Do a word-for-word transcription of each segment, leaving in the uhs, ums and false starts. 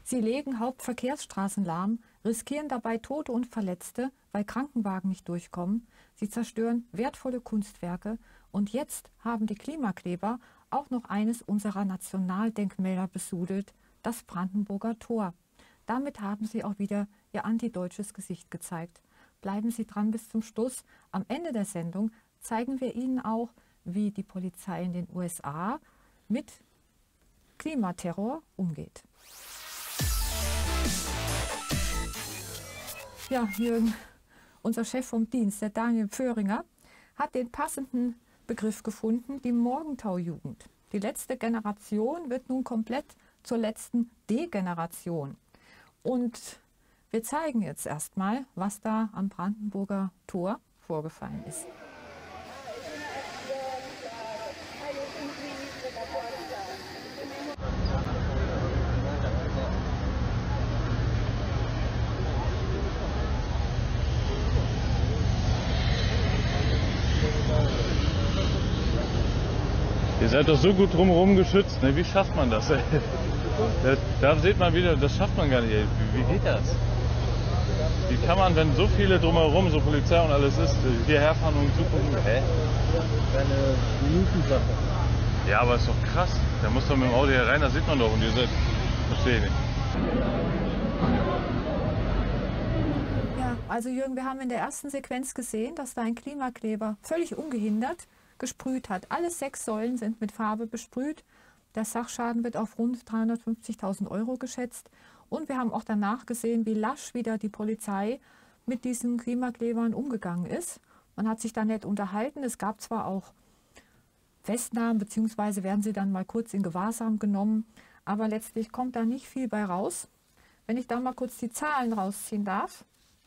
Sie legen Hauptverkehrsstraßen lahm, riskieren dabei Tote und Verletzte, weil Krankenwagen nicht durchkommen. Sie zerstören wertvolle Kunstwerke. Und jetzt haben die Klimakleber auch noch eines unserer Nationaldenkmäler besudelt, das Brandenburger Tor. Damit haben sie auch wieder ihr antideutsches Gesicht gezeigt. Bleiben Sie dran bis zum Schluss. Am Ende der Sendung zeigen wir Ihnen auch, wie die Polizei in den U S A mit Klimaterror umgeht. Ja, Jürgen, unser Chef vom Dienst, der Daniel Pföhringer, hat den passenden Begriff gefunden, die Morgentaujugend. Die letzte Generation wird nun komplett zur letzten Degeneration. Und wir zeigen jetzt erstmal, was da am Brandenburger Tor vorgefallen ist. Ihr seid doch so gut drumherum geschützt, ne? Wie schafft man das? Ey? Da, da sieht man wieder, das schafft man gar nicht. Ey. Wie, wie geht das? Wie kann man, wenn so viele drumherum, so Polizei und alles ist, hierher fahren und zugucken? Hä? Eine Minutensache. Ja, aber ist doch krass. Da muss doch mit dem Auto hier rein, das sieht man doch. Und ihr seid, verstehe ich nicht. Ja, also Jürgen, wir haben in der ersten Sequenz gesehen, dass da ein Klimakleber völlig ungehindert gesprüht hat. Alle sechs Säulen sind mit Farbe besprüht. Der Sachschaden wird auf rund dreihundertfünfzigtausend Euro geschätzt. Und wir haben auch danach gesehen, wie lasch wieder die Polizei mit diesen Klimaklebern umgegangen ist. Man hat sich da nett unterhalten. Es gab zwar auch Festnahmen, beziehungsweise werden sie dann mal kurz in Gewahrsam genommen. Aber letztlich kommt da nicht viel bei raus. Wenn ich da mal kurz die Zahlen rausziehen darf.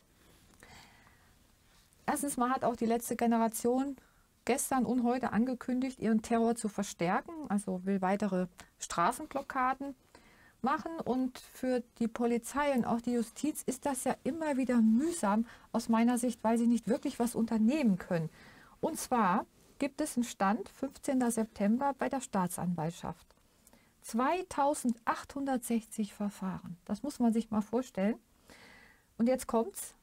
Erstens mal hat auch die letzte Generation gestern und heute angekündigt, ihren Terror zu verstärken, also will weitere Straßenblockaden machen. Und für die Polizei und auch die Justiz ist das ja immer wieder mühsam aus meiner Sicht, weil sie nicht wirklich was unternehmen können. Und zwar gibt es einen Stand, fünfzehnten September bei der Staatsanwaltschaft. zweitausendachthundertsechzig Verfahren, das muss man sich mal vorstellen. Und jetzt kommt's,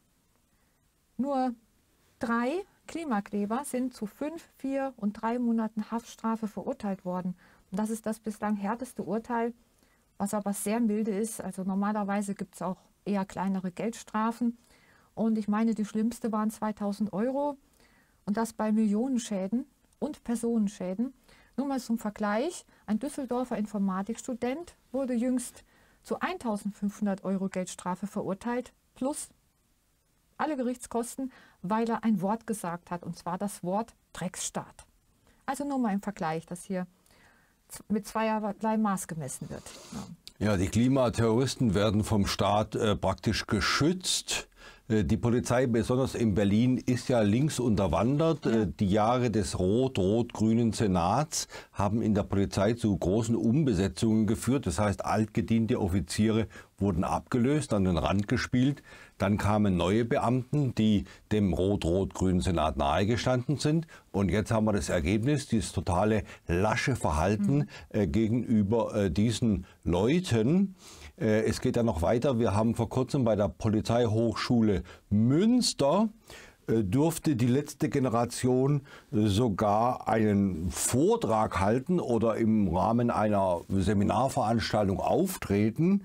nur drei Klimakleber sind zu fünf, vier und drei Monaten Haftstrafe verurteilt worden. Und das ist das bislang härteste Urteil, was aber sehr milde ist. Also normalerweise gibt es auch eher kleinere Geldstrafen. Und ich meine, die schlimmste waren zweitausend Euro. Und das bei Millionenschäden und Personenschäden. Nur mal zum Vergleich, ein Düsseldorfer Informatikstudent wurde jüngst zu eintausendfünfhundert Euro Geldstrafe verurteilt, plus alle Gerichtskosten, weil er ein Wort gesagt hat, und zwar das Wort Drecksstaat. Also nur mal im Vergleich, dass hier mit zweierlei Maß gemessen wird. Ja, die Klimaterroristen werden vom Staat äh, praktisch geschützt. Äh, die Polizei, besonders in Berlin, ist ja links unterwandert. Ja. Äh, die Jahre des rot-rot-grünen Senats haben in der Polizei zu großen Umbesetzungen geführt. Das heißt, altgediente Offiziere wurden abgelöst, an den Rand gespielt. Dann kamen neue Beamten, die dem rot-rot-grünen Senat nahegestanden sind. Und jetzt haben wir das Ergebnis, dieses totale lasche Verhalten mhm. äh, gegenüber äh, diesen Leuten. Äh, es geht ja noch weiter. Wir haben vor kurzem bei der Polizeihochschule Münster äh, durfte die letzte Generation äh, sogar einen Vortrag halten oder im Rahmen einer Seminarveranstaltung auftreten.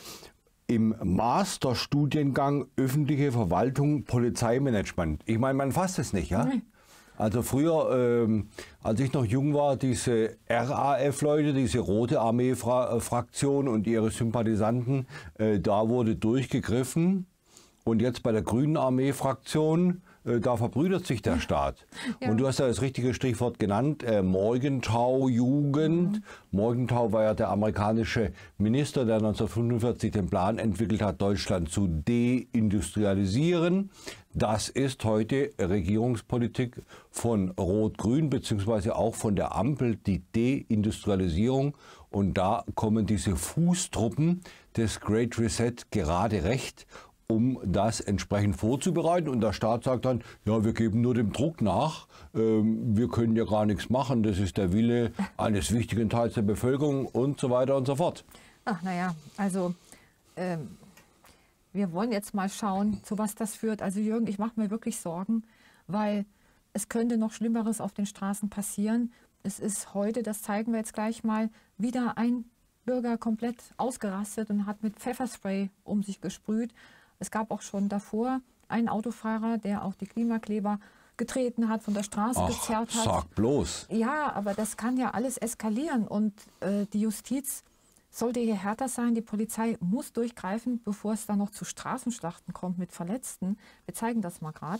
Im Masterstudiengang öffentliche Verwaltung, Polizeimanagement. Ich meine, man fasst es nicht, ja? Nee. Also früher, ähm, als ich noch jung war, diese R A F-Leute, diese Rote Armee-Fraktion und ihre Sympathisanten, äh, da wurde durchgegriffen. Und jetzt bei der Grünen Armee-Fraktion, äh, da verbrüdert sich der Staat. Ja. Und du hast ja das richtige Stichwort genannt, äh, Morgenthau-Jugend. Mhm. Morgenthau war ja der amerikanische Minister, der neunzehnhundertfünfundvierzig den Plan entwickelt hat, Deutschland zu deindustrialisieren. Das ist heute Regierungspolitik von Rot-Grün, beziehungsweise auch von der Ampel, die Deindustrialisierung. Und da kommen diese Fußtruppen des Great Reset gerade recht, um das entsprechend vorzubereiten. Und der Staat sagt dann, ja, wir geben nur dem Druck nach, ähm, wir können ja gar nichts machen, das ist der Wille eines wichtigen Teils der Bevölkerung und so weiter und so fort. Ach naja, also ähm, wir wollen jetzt mal schauen, zu was das führt. Also Jürgen, ich mache mir wirklich Sorgen, weil es könnte noch Schlimmeres auf den Straßen passieren. Es ist heute, das zeigen wir jetzt gleich mal, wieder ein Bürger komplett ausgerastet und hat mit Pfefferspray um sich gesprüht. Es gab auch schon davor einen Autofahrer, der auch die Klimakleber getreten hat, von der Straße Ach, gezerrt hat. sag bloß. Ja, aber das kann ja alles eskalieren und äh, die Justiz sollte hier härter sein. Die Polizei muss durchgreifen, bevor es dann noch zu Straßenschlachten kommt mit Verletzten. Wir zeigen das mal gerade.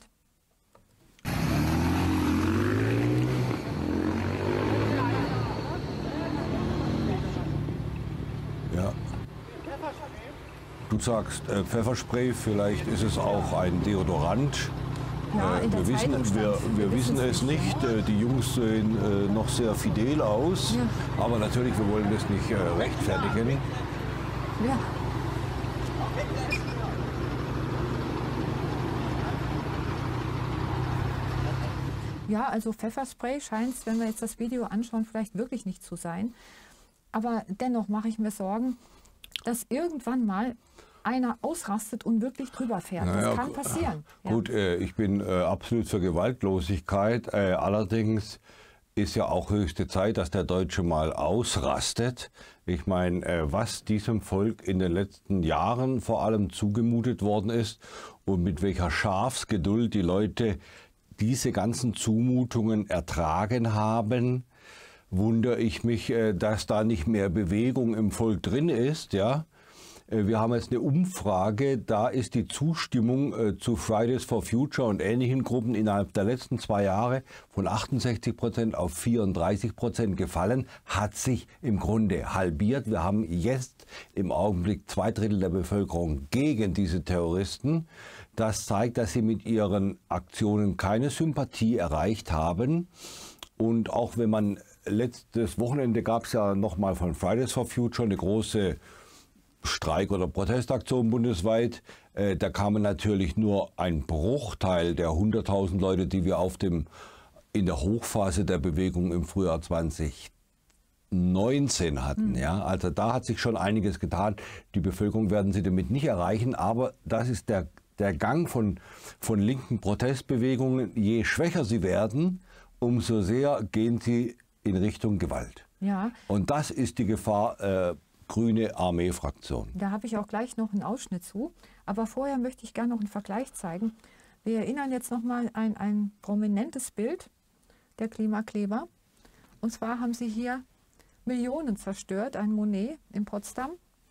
Ja. Du sagst äh, Pfefferspray, vielleicht ist es auch ein Deodorant. Ja, in der wir wissen, Zeitung stand, wir, wir wissen es nicht. Äh, die Jungs sehen äh, noch sehr fidel aus. Ja. Aber natürlich, wir wollen das nicht äh, rechtfertigen. Ja. Ja, also Pfefferspray scheint es, wenn wir jetzt das Video anschauen, vielleicht wirklich nicht zu sein. Aber dennoch mache ich mir Sorgen, dass irgendwann mal einer ausrastet und wirklich drüber fährt. Naja, das kann passieren. Gut, ja. äh, ich bin äh, absolut für Gewaltlosigkeit. Äh, allerdings ist ja auch höchste Zeit, dass der Deutsche mal ausrastet. Ich meine, äh, was diesem Volk in den letzten Jahren vor allem zugemutet worden ist und mit welcher Schafsgeduld die Leute diese ganzen Zumutungen ertragen haben, wundere ich mich, äh, dass da nicht mehr Bewegung im Volk drin ist, ja. Wir haben jetzt eine Umfrage, da ist die Zustimmung äh, zu Fridays for Future und ähnlichen Gruppen innerhalb der letzten zwei Jahre von achtundsechzig Prozent auf vierunddreißig Prozent gefallen, hat sich im Grunde halbiert. Wir haben jetzt im Augenblick zwei Drittel der Bevölkerung gegen diese Terroristen. Das zeigt, dass sie mit ihren Aktionen keine Sympathie erreicht haben. Und auch wenn man letztes Wochenende gab es ja nochmal von Fridays for Future eine große Streik- oder Protestaktion bundesweit. Äh, da kamen natürlich nur ein Bruchteil der hunderttausend Leute, die wir auf dem, in der Hochphase der Bewegung im Frühjahr zwanzig neunzehn hatten. Mhm. Ja? Also da hat sich schon einiges getan. Die Bevölkerung werden sie damit nicht erreichen, aber das ist der, der Gang von, von linken Protestbewegungen. Je schwächer sie werden, umso sehr gehen sie in Richtung Gewalt. Ja. Und das ist die Gefahr, äh, Grüne Armee-Fraktion. Da habe ich auch gleich noch einen Ausschnitt zu. Aber vorher möchte ich gerne noch einen Vergleich zeigen. Wir erinnern jetzt noch mal ein, ein prominentes Bild der Klimakleber. Und zwar haben sie hier Millionen zerstört, ein Monet in Potsdam.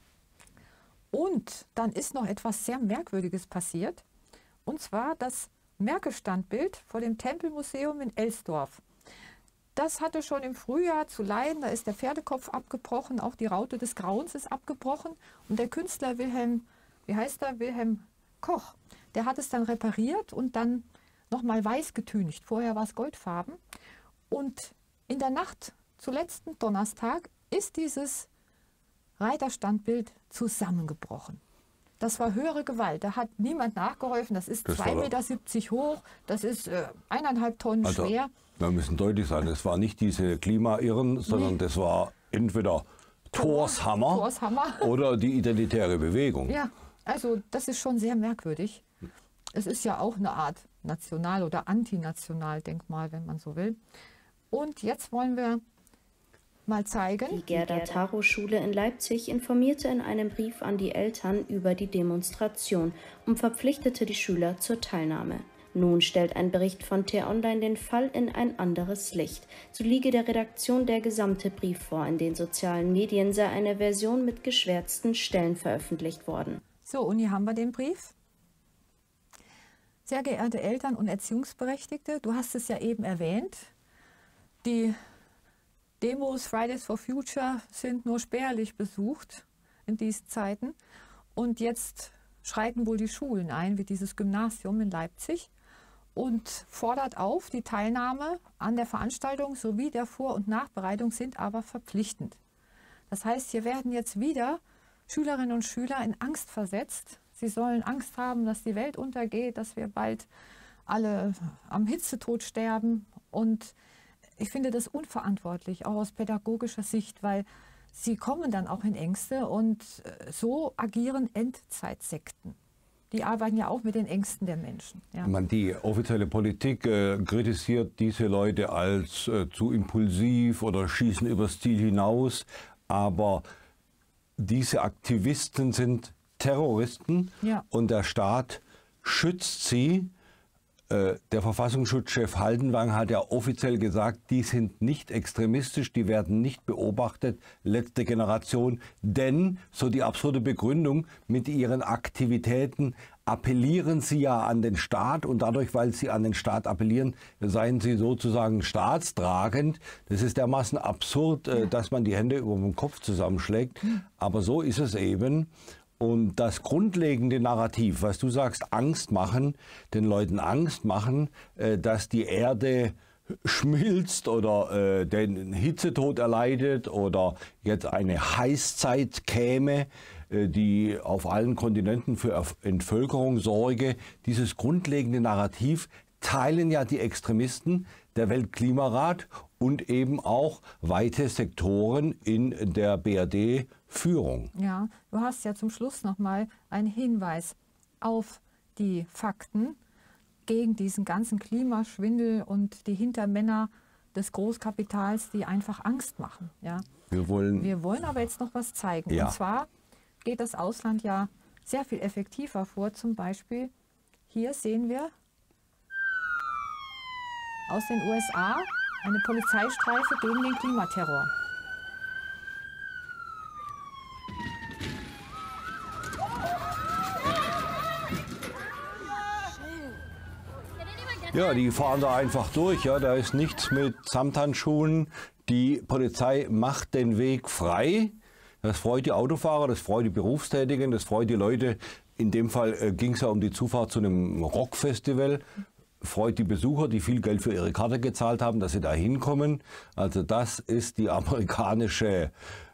Und dann ist noch etwas sehr Merkwürdiges passiert. Und zwar das Merkel-Standbild vor dem Tempelmuseum in Elsdorf. Das hatte schon im Frühjahr zu leiden, da ist der Pferdekopf abgebrochen, auch die Raute des Grauens ist abgebrochen. Und der Künstler Wilhelm, wie heißt er, Wilhelm Koch, der hat es dann repariert und dann nochmal weiß getüncht. Vorher war es goldfarben. Und in der Nacht zu letzten Donnerstag ist dieses Reiterstandbild zusammengebrochen. Das war höhere Gewalt. Da hat niemand nachgeholfen. Das ist zwei Meter siebzig hoch, das ist äh, eineinhalb Tonnen also, schwer. Wir müssen deutlich sagen, das war nicht diese Klimairren, sondern nee. das war entweder Thors Hammer, Thors Hammer oder die identitäre Bewegung. Ja, also das ist schon sehr merkwürdig. Es ist ja auch eine Art National- oder Antinationaldenkmal, wenn man so will. Und jetzt wollen wir mal zeigen. Die Gerda-Taro-Schule in Leipzig informierte in einem Brief an die Eltern über die Demonstration und verpflichtete die Schüler zur Teilnahme. Nun stellt ein Bericht von T-Online den Fall in ein anderes Licht. So liege der Redaktion der gesamte Brief vor. In den sozialen Medien sei eine Version mit geschwärzten Stellen veröffentlicht worden. So, und hier haben wir den Brief. Sehr geehrte Eltern und Erziehungsberechtigte, du hast es ja eben erwähnt, die Demos Fridays for Future sind nur spärlich besucht in diesen Zeiten. Und jetzt schreiten wohl die Schulen ein, wie dieses Gymnasium in Leipzig, und fordert auf, die Teilnahme an der Veranstaltung sowie der Vor- und Nachbereitung sind aber verpflichtend. Das heißt, hier werden jetzt wieder Schülerinnen und Schüler in Angst versetzt. Sie sollen Angst haben, dass die Welt untergeht, dass wir bald alle am Hitzetod sterben. Und ich finde das unverantwortlich, auch aus pädagogischer Sicht, weil sie kommen dann auch in Ängste und so agieren Endzeitsekten. Die arbeiten ja auch mit den Ängsten der Menschen. Ja. Man, die offizielle Politik äh, kritisiert diese Leute als äh, zu impulsiv oder schießen übers Ziel hinaus. Aber diese Aktivisten sind Terroristen, ja, und der Staat schützt sie. Der Verfassungsschutzchef Haldenwang hat ja offiziell gesagt, die sind nicht extremistisch, die werden nicht beobachtet, letzte Generation, denn, so die absurde Begründung, mit ihren Aktivitäten appellieren sie ja an den Staat und dadurch, weil sie an den Staat appellieren, seien sie sozusagen staatstragend. Das ist dermaßen absurd, ja, dass man die Hände über den Kopf zusammenschlägt, aber so ist es eben. Und das grundlegende Narrativ, was du sagst, Angst machen, den Leuten Angst machen, äh, dass die Erde schmilzt oder äh, den Hitzetod erleidet oder jetzt eine Heißzeit käme, äh, die auf allen Kontinenten für Entvölkerung sorge. Dieses grundlegende Narrativ teilen ja die Extremisten, der Weltklimarat und eben auch weite Sektoren in der B R D-Führung. Ja, du hast ja zum Schluss noch mal einen Hinweis auf die Fakten gegen diesen ganzen Klimaschwindel und die Hintermänner des Großkapitals, die einfach Angst machen. Ja. Wir wollen, Wir wollen aber jetzt noch was zeigen. Ja. Und zwar geht das Ausland ja sehr viel effektiver vor. Zum Beispiel hier sehen wir aus den U S A eine Polizeistreife gegen den Klimaterror. Ja, die fahren da einfach durch. Ja, da ist nichts mit Samthandschuhen. Die Polizei macht den Weg frei. Das freut die Autofahrer, das freut die Berufstätigen, das freut die Leute. In dem Fall äh, ging es ja um die Zufahrt zu einem Rockfestival. Freut die Besucher, die viel Geld für ihre Karte gezahlt haben, dass sie da hinkommen. Also das ist die amerikanische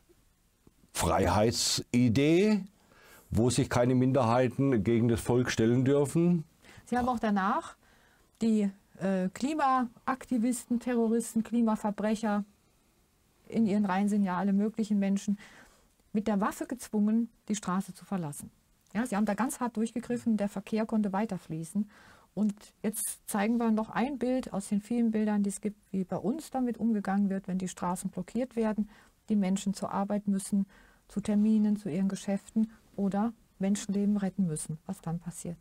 Freiheitsidee, wo sich keine Minderheiten gegen das Volk stellen dürfen. Sie haben auch danach die äh, Klimaaktivisten, Terroristen, Klimaverbrecher, in ihren Reihen sind ja alle möglichen Menschen, mit der Waffe gezwungen, die Straße zu verlassen. Ja, sie haben da ganz hart durchgegriffen, der Verkehr konnte weiterfließen. Und jetzt zeigen wir noch ein Bild aus den vielen Bildern, die es gibt, wie bei uns damit umgegangen wird, wenn die Straßen blockiert werden, die Menschen zur Arbeit müssen, zu Terminen, zu ihren Geschäften oder Menschenleben retten müssen, was dann passiert.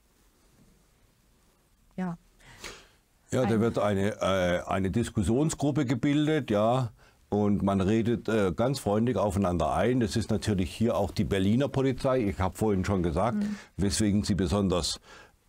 Ja. Ja, da wird eine, äh, eine Diskussionsgruppe gebildet, ja, und man redet äh, ganz freundlich aufeinander ein. Das ist natürlich hier auch die Berliner Polizei, ich habe vorhin schon gesagt, mhm. weswegen sie besonders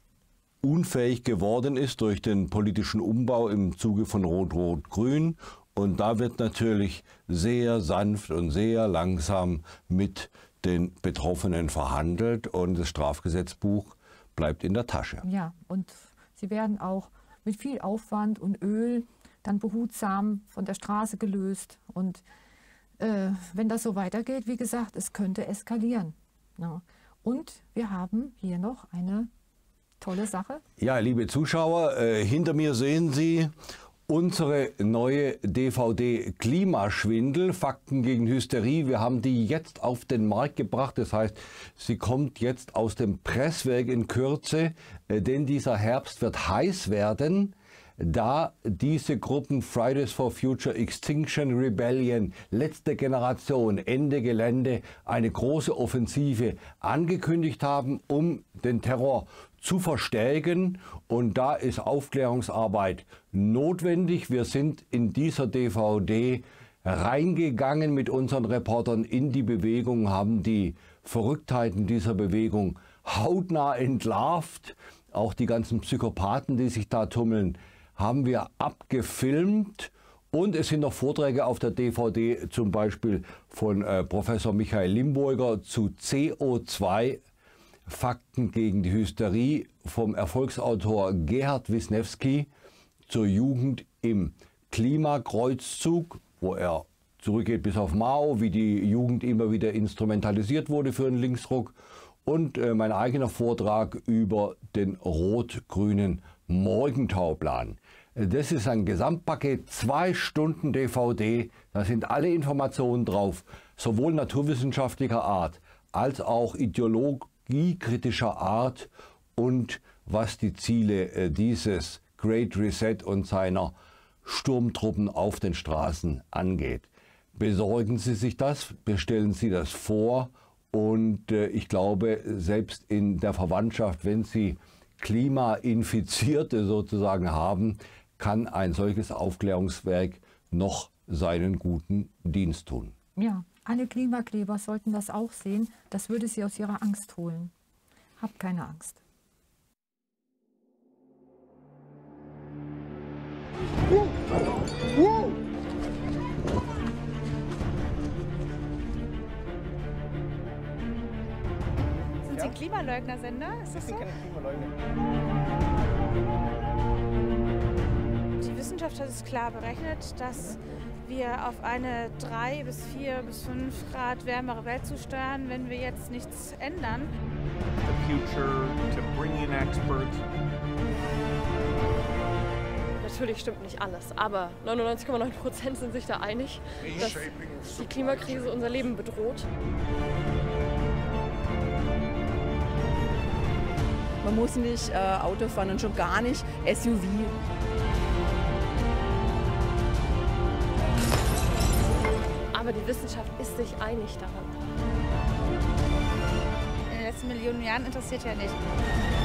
unfähig geworden ist durch den politischen Umbau im Zuge von Rot-Rot-Grün. Und da wird natürlich sehr sanft und sehr langsam mit den Betroffenen verhandelt und das Strafgesetzbuch bleibt in der Tasche. Ja, und sie werden auch mit viel Aufwand und Öl dann behutsam von der Straße gelöst. Und äh, wenn das so weitergeht, wie gesagt, es könnte eskalieren. Ja. Und wir haben hier noch eine tolle Sache. Ja, liebe Zuschauer, äh, hinter mir sehen Sie unsere neue D V D Klimaschwindel, Fakten gegen Hysterie. Wir haben die jetzt auf den Markt gebracht. Das heißt, sie kommt jetzt aus dem Presswerk in Kürze, äh, denn dieser Herbst wird heiß werden, da diese Gruppen Fridays for Future, Extinction Rebellion, letzte Generation, Ende Gelände, eine große Offensive angekündigt haben, um den Terror zu verstärken. Und da ist Aufklärungsarbeit notwendig. Wir sind in dieser D V D reingegangen mit unseren Reportern in die Bewegung, haben die Verrücktheiten dieser Bewegung hautnah entlarvt. Auch die ganzen Psychopathen, die sich da tummeln, haben wir abgefilmt. Und es sind noch Vorträge auf der D V D, zum Beispiel von äh, Professor Michael Limburger zu C O zwei, Fakten gegen die Hysterie, vom Erfolgsautor Gerhard Wisniewski zur Jugend im Klimakreuzzug, wo er zurückgeht bis auf Mao, wie die Jugend immer wieder instrumentalisiert wurde für einen Linksruck. Und äh, mein eigener Vortrag über den rot-grünen Morgentauplan. Das ist ein Gesamtpaket, zwei Stunden D V D, da sind alle Informationen drauf, sowohl naturwissenschaftlicher Art als auch ideologiekritischer Art und was die Ziele dieses Great Reset und seiner Sturmtruppen auf den Straßen angeht. Besorgen Sie sich das, bestellen Sie das vor und äh, ich glaube, selbst in der Verwandtschaft, wenn Sie Klimainfizierte sozusagen haben, kann ein solches Aufklärungswerk noch seinen guten Dienst tun. Ja, alle Klimakleber sollten das auch sehen. Das würde sie aus ihrer Angst holen. Hab keine Angst. Sind Sie Klimaleugner-Sender? Ist das so? keine Klimaleugner. Die Wissenschaft hat es klar berechnet, dass wir auf eine drei bis vier bis fünf Grad wärmere Welt zusteuern, wenn wir jetzt nichts ändern. The future, to bring in experts. Natürlich stimmt nicht alles, aber neunundneunzig Komma neun Prozent sind sich da einig, dass die Klimakrise unser Leben bedroht. Man muss nicht äh, Auto fahren und schon gar nicht S U V. Aber die Wissenschaft ist sich einig daran. In den letzten Millionen Jahren interessiert ja nicht.